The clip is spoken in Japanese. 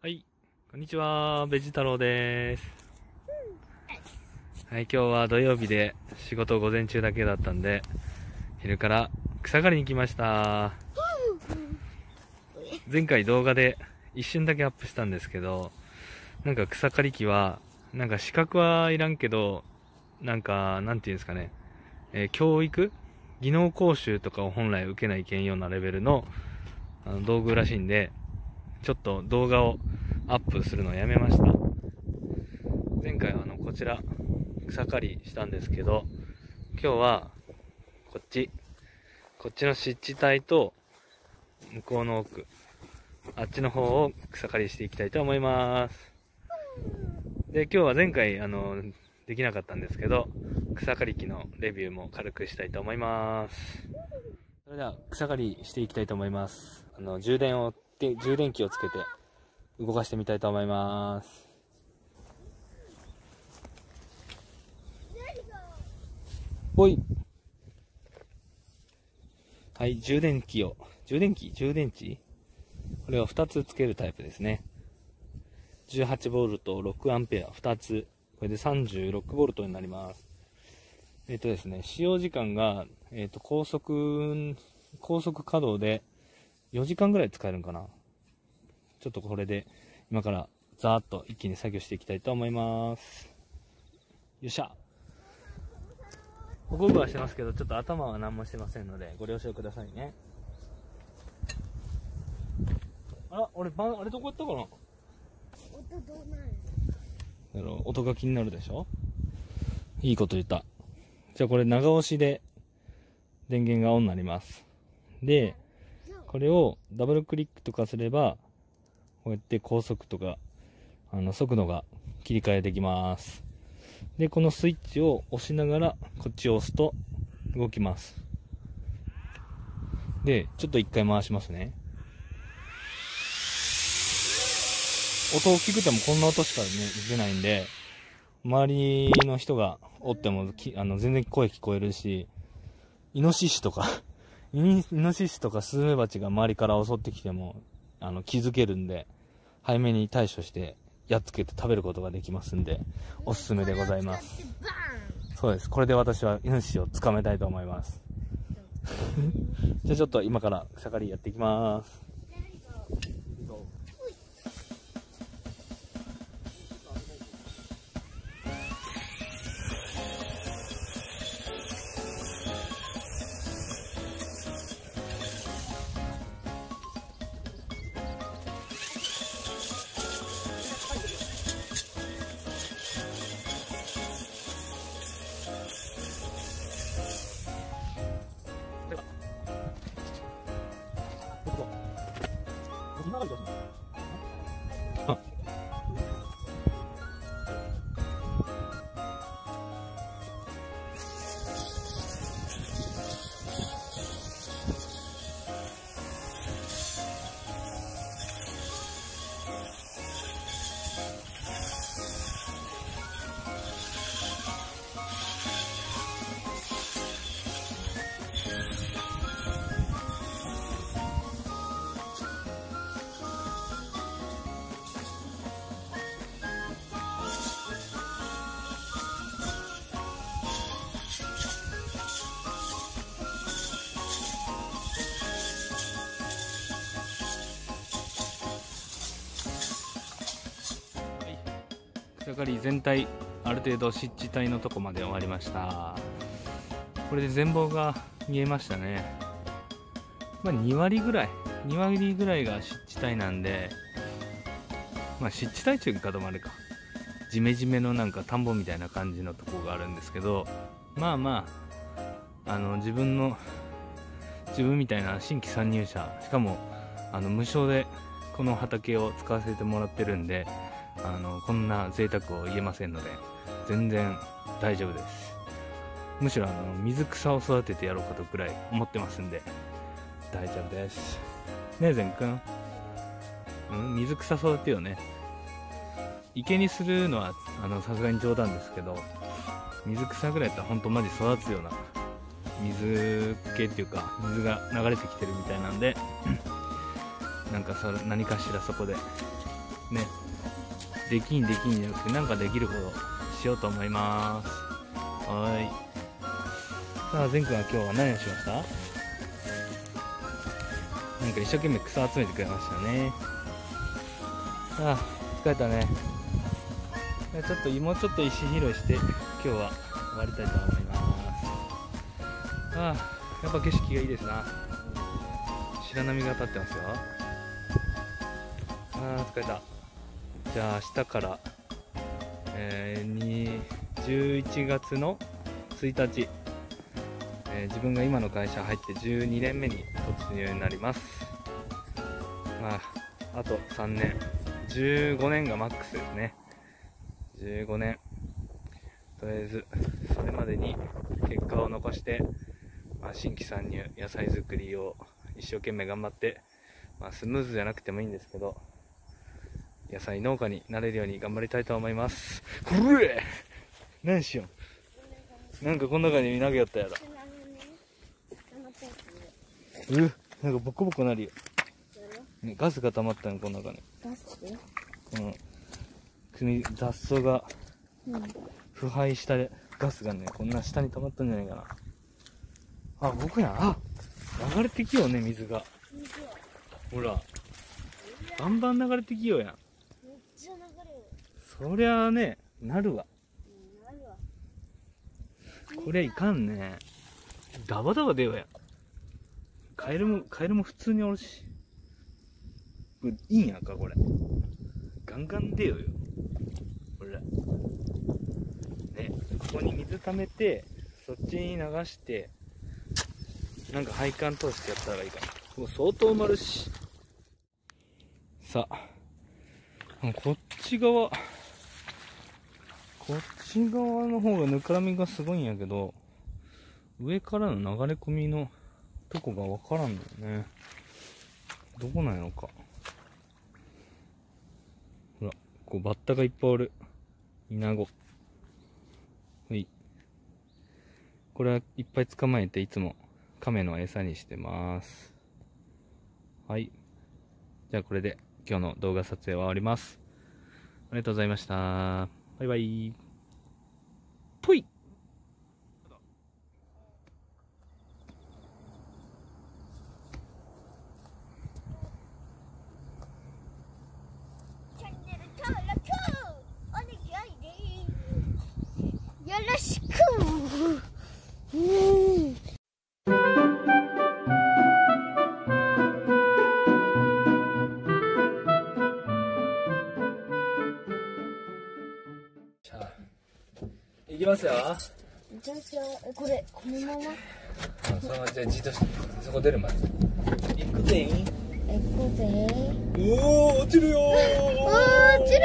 はい、こんにちは、ベジ太郎です。はい、今日は土曜日で仕事午前中だけだったんで、昼から草刈りに来ました。前回動画で一瞬だけアップしたんですけど、なんか草刈り機は、なんか資格はいらんけど、なんか、なんていうんですかね、教育技能講習とかを本来受けないけんようなレベルの道具らしいんで、ちょっと動画をアップするのをやめました。前回はこちら草刈りしたんですけど、今日はこっちの湿地帯と向こうの奥、あっちの方を草刈りしていきたいと思います。で、今日は前回できなかったんですけど、草刈り機のレビューも軽くしたいと思います。それでは草刈りしていきたいと思います。充電器をつけて動かしてみたいと思います。ほい。はい、充電池これを2つつけるタイプですね。18V 6アンペア2つ。これで 36V になります。ですね、使用時間が、高速稼働で4時間ぐらい使えるんかな。ちょっとこれで今からザーッと一気に作業していきたいと思います。よっしゃ。僕はしてますけど、ちょっと頭は何もしてませんのでご了承くださいね。あら、俺あれどこ行ったかな。 音どうなる？ 音が気になるでしょ。いいこと言った。じゃあこれ長押しで電源がオンになります。で、これをダブルクリックとかすれば、こうやって高速とか速度が切り替えできます。で、このスイッチを押しながらこっちを押すと動きます。で、ちょっと一回回しますね。音大きくてもこんな音しか、ね、出ないんで、周りの人がおっても全然声聞こえるし、イノシシとかスズメバチが周りから襲ってきても気づけるんで、早めに対処してやっつけて食べることができますんで、おすすめでございます。そうです。これで私はイノシシを捕まえたいと思います。じゃあちょっと今から草刈りやっていきます。草刈り全体ある程度湿地帯のとこまで終わりました。これで全貌が見えましたね。2割ぐらいが湿地帯なんで、湿地帯中にかどまるか、ジメジメのなんか田んぼみたいな感じのとこがあるんですけど、自分みたいな新規参入者、しかも無償でこの畑を使わせてもらってるんで、こんな贅沢を言えませんので全然大丈夫です。むしろ水草を育ててやろうかとくらい思ってますんで大丈夫ですね。えゼン君、水草育てようね。池にするのはさすがに冗談ですけど、水草ぐらいやったらほんとマジ育つような水系っていうか、水が流れてきてるみたいなんでなんか何かしらそこでね、できんじゃなくてなんかできることしようと思います。はい。さあ、善くんは今日は何をしました？なんか一生懸命草集めてくれましたね。ああ、疲れたね。ちょっともうちょっと石拾いして今日は終わりたいと思います。ああ、やっぱ景色がいいですな。白波が立ってますよ。ああ、疲れた。じゃあ明日から、11月の1日、自分が今の会社入って12年目に突入になります。まあ、あと3年、15年がマックスですね。15年。とりあえず、それまでに結果を残して、新規参入、野菜作りを一生懸命頑張って、スムーズじゃなくてもいいんですけど、野菜農家になれるように頑張りたいと思います。これ何しよう。なんかこの中に投げよったやろ。なんかボコボコなるよ。ね、ガスが溜まったのこの中に。 ガス？ この雑草が腐敗したガスがね、こんな下に溜まったんじゃないかな。あ、僕やん。あ、流れてきようね、水が。ほら、バンバン流れてきようやん。 めっちゃ流れる。 そりゃあね、なるわ。 なるわ。 こりゃいかんね。ダバダバ出ようや。カエルも普通におるし。これいいんやんか、これ。ガンガン出ようよ。これ。ね、ここに水溜めて、そっちに流して、なんか配管通してやったらいいかな。もう相当埋まるし。さあ、こっち側の方がぬかるみがすごいんやけど、上からの流れ込みのとこがわからんのよね。どこなんやろか。ほら、こうバッタがいっぱいおる。イナゴ。ほい。これはいっぱい捕まえていつも亀の餌にしてます。はい。じゃあこれで今日の動画撮影は終わります。ありがとうございました。バイバイ。ぽい。 チャンネル登録お願いです。よろしく。 いきますよ。 じゃあこのまま。 そのままじゃあじっとしてそこ出るまで。行くぜ。 行こうぜ。 おお、落ちるよー。 落ち